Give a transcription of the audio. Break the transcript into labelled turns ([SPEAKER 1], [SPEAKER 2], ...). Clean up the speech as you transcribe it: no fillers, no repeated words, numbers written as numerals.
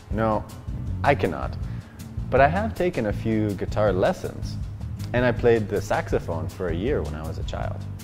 [SPEAKER 1] No, I cannot. But I have taken a few guitar lessons, and I played the saxophone for a year when I was a child.